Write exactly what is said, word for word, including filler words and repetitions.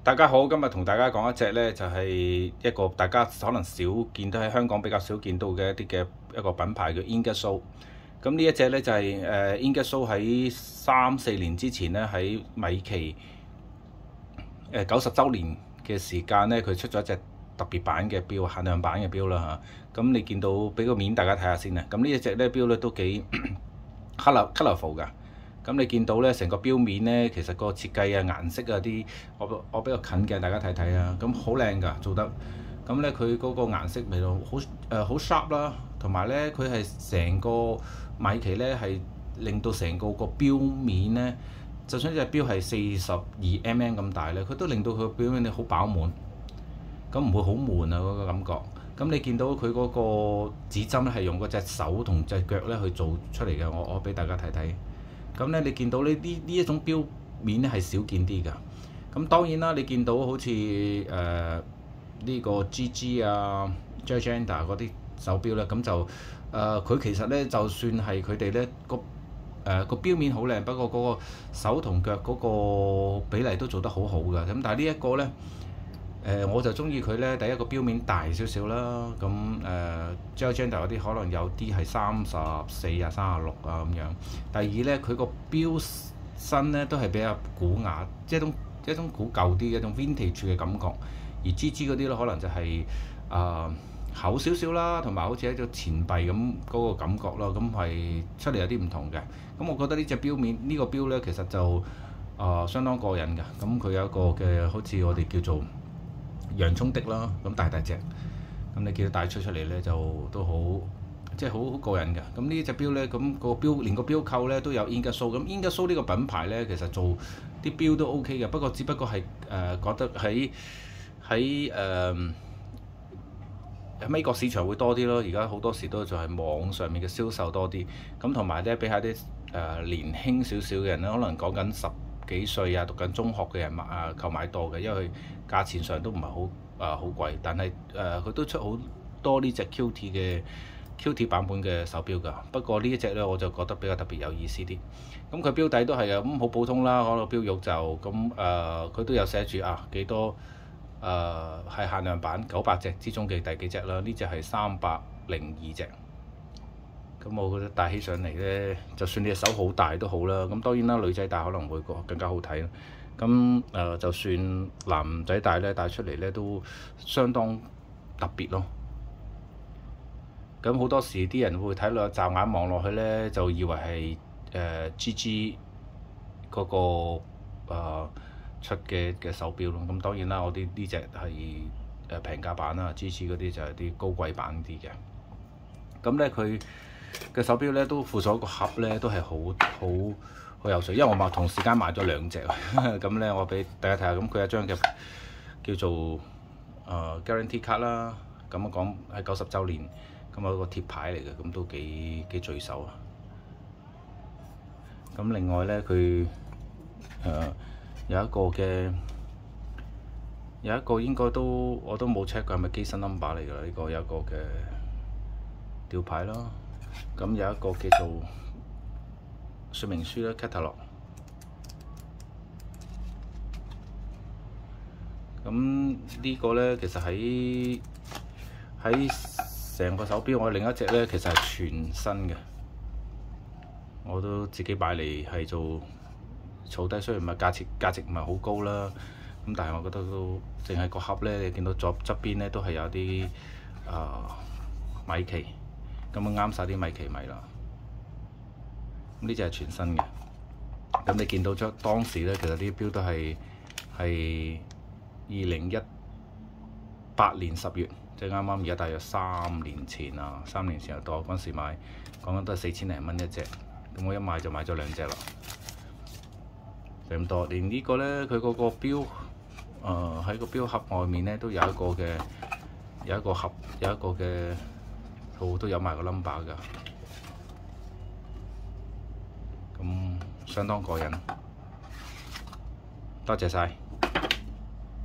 大家好，今日同大家講一隻呢，就係一個大家可能少見到喺香港比較少見到嘅一啲嘅一個品牌叫 Ingersoll。咁呢一隻呢，就係誒 Ingersoll 喺三四年之前呢，喺米奇誒九十週年嘅時間呢，佢出咗一隻特別版嘅錶，限量版嘅錶啦嚇。咁你見到俾個面大家睇下先啊。咁呢一隻呢錶呢都幾 colour colourful 㗎。咁你見到咧，成個錶面咧，其實個設計啊、顏色啊啲，我我比較近嘅，大家睇睇啊。咁好靚㗎，做得。咁咧，佢嗰個顏色味道好誒好 sharp 啦，同埋咧，佢係成個米奇咧係令到成個個錶面咧，就算隻錶係四十二 mm 咁大咧，佢都令到佢個錶面咧好飽滿，咁唔會好悶啊嗰個感覺。咁你見到佢嗰個指針咧係用嗰隻手同隻腳咧去做出嚟嘅，我我俾大家睇睇。咁咧，你見到呢呢呢一種錶面咧係少見啲㗎。咁當然啦，你見到好似誒呢個 G G 啊、Georgenda 嗰啲手錶咧，咁就誒佢、呃、其實咧就算係佢哋咧個誒個錶面好靚，不過嗰個手同腳嗰個比例都做得好好㗎。咁但係呢一個咧。誒、呃、我就中意佢咧，第一個錶面大少少啦，咁誒 Georgenda 嗰啲可能有啲係三十四啊、三十六啊咁樣。第二咧，佢個錶身咧都係比較古雅，即係一種一種古舊啲、一種 vintage 嘅感覺。而 G G 嗰啲咧，可能就係、是、啊、呃、厚少少啦，同埋好似一隻錢幣咁嗰個感覺咯。咁係出嚟有啲唔同嘅。咁我覺得呢隻錶面、這個、呢個錶咧，其實就啊、呃、相當過癮嘅。咁佢有一個嘅好似我哋叫做洋葱的啦，咁大大隻，咁你見到帶出出嚟咧就都好，即係好好過癮嘅。咁呢隻錶咧，咁個錶連個錶扣咧都有 Ingersoll。咁 Ingersoll 呢個品牌咧，其實做啲錶都 OK 嘅，不過只不過係誒、呃、覺得喺喺誒美國市場會多啲咯。而家好多時都就係網上面嘅銷售多啲，咁同埋咧俾下啲誒、呃、年輕少少嘅人咧，可能講緊十幾歲啊，讀緊中學嘅人買啊購買多嘅，因為佢價錢上都唔係好啊好貴，但係誒佢都出好多呢隻 Q T 嘅 Q T 版本嘅手錶㗎。不過呢一隻咧我就覺得比較特別有意思啲。咁佢錶底都係啊咁好普通啦，可能錶玉就咁誒，佢、呃、都有寫住啊幾多誒係、呃、限量版九百隻之中嘅第幾隻啦？呢隻係三百零二隻。咁我覺得戴起上嚟咧，就算你隻手好大都好啦。咁當然啦，女仔戴可能會更加好睇啦。咁誒、呃，就算男仔戴咧，戴出嚟咧都相當特別咯。咁好多時啲人會睇落驟眼望落去咧，就以為係誒、呃、G G 嗰、那個、呃、出嘅嘅手錶咯。咁當然啦，我啲呢隻係誒平價版啦 ，G G 嗰啲就係啲高貴版啲嘅。咁咧佢嘅手錶咧都附咗個盒咧，都係好好好有趣。因為我買同時間買咗兩隻，咁咧我俾大家睇下。咁佢有一張嘅叫做誒、呃、guarantee 卡啦。咁我講係九十週年，咁有個貼牌嚟嘅，咁都幾幾聚手啊。咁另外咧佢誒有一個嘅有一個應該都我都冇 check 過係咪機身 number 嚟㗎啦。呢、這個有一個嘅吊牌啦。咁有一個叫做說明書啦 catalog。咁呢個咧，其實喺喺成個手錶，我另一隻咧其實係全新嘅，我都自己買嚟係做儲低。雖然唔係價錢價值唔係好高啦，咁但係我覺得都淨係個盒咧，你見到左側邊咧都係有啲啊、呃、米奇。咁啊啱晒啲米奇米啦，咁呢隻係全新嘅。咁你見到咗當時咧，其實啲錶都係係二零一八年十月，即係啱啱而家大約三年前啊，三年前又多。嗰陣時買講緊都係四千零蚊一隻，咁我一買就買咗兩隻啦，就咁多。連呢個咧，佢嗰個錶誒喺個錶盒外面咧都有一個嘅有一個盒有一個嘅。套都有埋個 number 㗎，咁相當過癮。多謝晒。